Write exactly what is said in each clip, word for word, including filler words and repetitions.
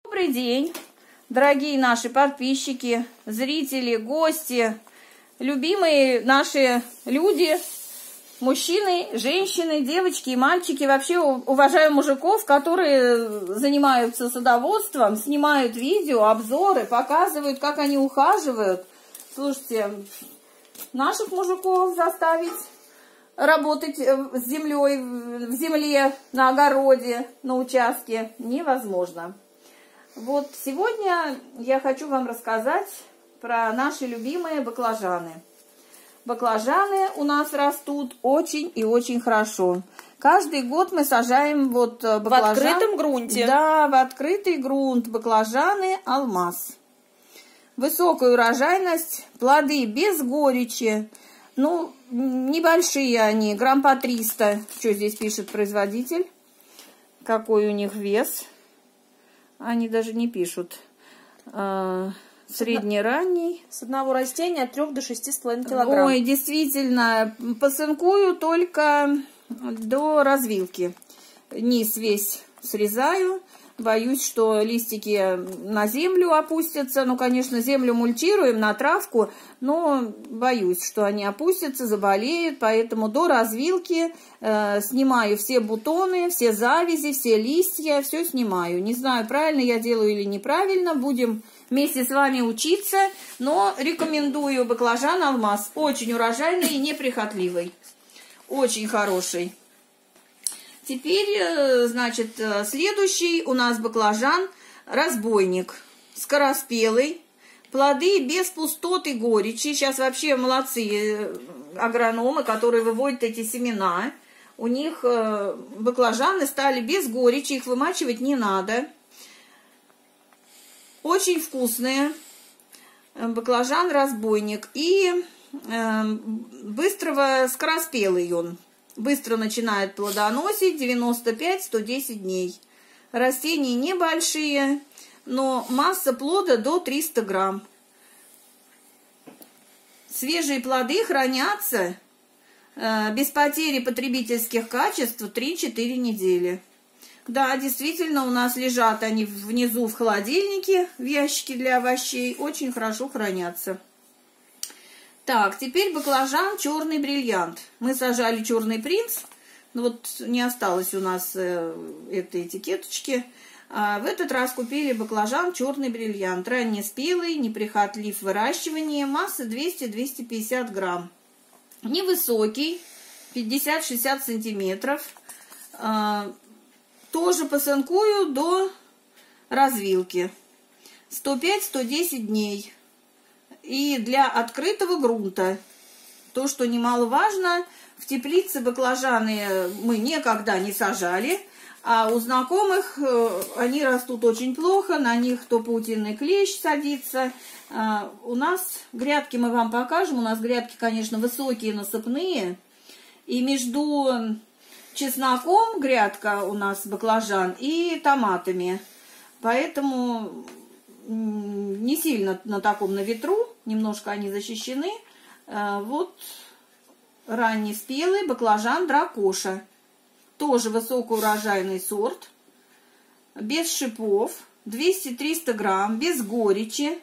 Добрый день, дорогие наши подписчики, зрители, гости, любимые наши люди, мужчины, женщины, девочки и мальчики. Вообще уважаю мужиков, которые занимаются садоводством, снимают видео, обзоры, показывают, как они ухаживают. Слушайте, наших мужиков заставить работать с землей, в земле, на огороде, на участке невозможно. Вот сегодня я хочу вам рассказать про наши любимые баклажаны. Баклажаны у нас растут очень и очень хорошо. Каждый год мы сажаем вот баклажан. В открытом грунте. Да, в открытый грунт баклажаны «Алмаз». Высокая урожайность, плоды без горечи. Ну, небольшие они, грамм по триста. Что здесь пишет производитель? Какой у них вес? Они даже не пишут. А, средний-ранний. С одного растения от трёх до шести с половиной килограмм. Ой, действительно, посынкую только до развилки. Низ весь срезаю. Боюсь, что листики на землю опустятся. Ну, конечно, землю мульчируем на травку, но боюсь, что они опустятся, заболеют. Поэтому до развилки э, снимаю все бутоны, все завязи, все листья, все снимаю. Не знаю, правильно я делаю или неправильно. Будем вместе с вами учиться. Но рекомендую баклажан «Алмаз». Очень урожайный и неприхотливый. Очень хороший. Теперь, значит, следующий у нас баклажан «Разбойник». Скороспелый. Плоды без пустоты, горечи. Сейчас вообще молодцы агрономы, которые выводят эти семена. У них баклажаны стали без горечи, их вымачивать не надо. Очень вкусные. Баклажан «Разбойник». И быстрого скороспелый он. Быстро начинает плодоносить, девяносто пять — сто десять дней. Растения небольшие, но масса плода до трёхсот грамм. Свежие плоды хранятся э, без потери потребительских качеств три-четыре недели. Да, действительно, у нас лежат они внизу в холодильнике, в ящике для овощей, очень хорошо хранятся. Так, теперь баклажан «Черный бриллиант». Мы сажали «Черный принц», но вот не осталось у нас э, этой этикеточки. А в этот раз купили баклажан «Черный бриллиант». Раннеспелый, неприхотлив в выращивании, масса двести — двести пятьдесят грамм. Невысокий, пятьдесят-шестьдесят сантиметров. А, тоже посынкую до развилки. сто пять — сто десять дней. И для открытого грунта, то, что немаловажно, в теплице баклажаны мы никогда не сажали, а у знакомых они растут очень плохо, на них то паутинный клещ садится. А у нас грядки мы вам покажем, у нас грядки, конечно, высокие, насыпные, и между чесноком грядка у нас баклажан и томатами, поэтому не сильно на таком на ветру, немножко они защищены. Вот раннеспелый баклажан «Дракоша». Тоже высокоурожайный сорт. Без шипов. двести — триста грамм. Без горечи.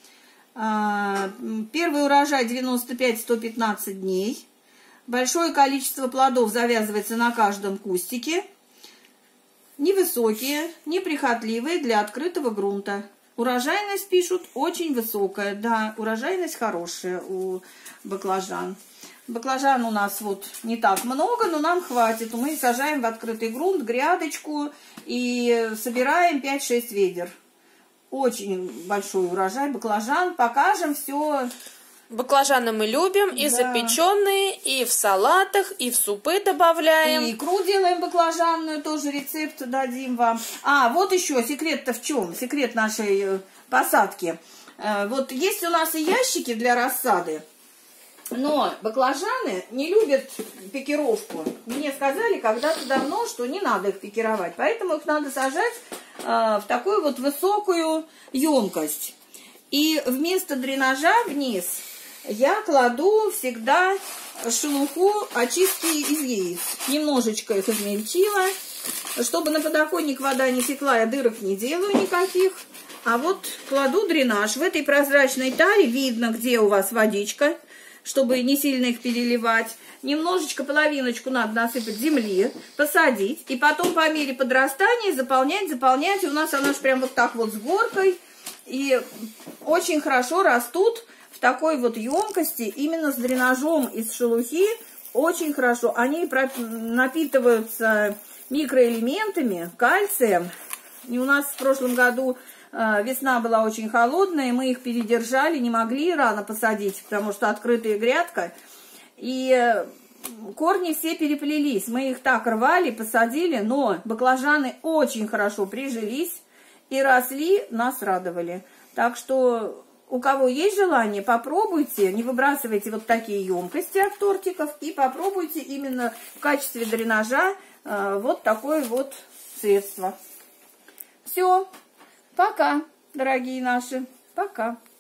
Первый урожай девяносто пять — сто пятнадцать дней. Большое количество плодов завязывается на каждом кустике. Невысокие, неприхотливые для открытого грунта. Урожайность, пишут, очень высокая. Да, урожайность хорошая у баклажан. Баклажан у нас вот не так много, но нам хватит. Мы сажаем в открытый грунт, грядочку и собираем пять-шесть ведер. Очень большой урожай баклажан. Покажем все. Баклажаны мы любим, и да, запеченные, и в салатах, и в супы добавляем. И икру делаем баклажанную, тоже рецепт дадим вам. А, вот еще секрет-то в чем? Секрет нашей посадки. Вот есть у нас и ящики для рассады, но баклажаны не любят пикировку. Мне сказали когда-то давно, что не надо их пикировать, поэтому их надо сажать в такую вот высокую емкость. И вместо дренажа вниз я кладу всегда шелуху очистки из яиц. Немножечко их измельчила. Чтобы на подоконник вода не текла, я дырок не делаю никаких. А вот кладу дренаж. В этой прозрачной таре видно, где у вас водичка, чтобы не сильно их переливать. Немножечко, половиночку надо насыпать земли, посадить. И потом по мере подрастания заполнять, заполнять. И у нас она же прям вот так вот с горкой. И очень хорошо растут в такой вот емкости, именно с дренажом из шелухи. Очень хорошо. Они напитываются микроэлементами, кальцием. И у нас в прошлом году э, весна была очень холодная, мы их передержали, не могли рано посадить, потому что открытая грядка. И э, корни все переплелись. Мы их так рвали, посадили, но баклажаны очень хорошо прижились и росли, нас радовали. Так что у кого есть желание, попробуйте, не выбрасывайте вот такие емкости от тортиков и попробуйте именно в качестве дренажа э, вот такое вот средство. Все, пока, дорогие наши, пока.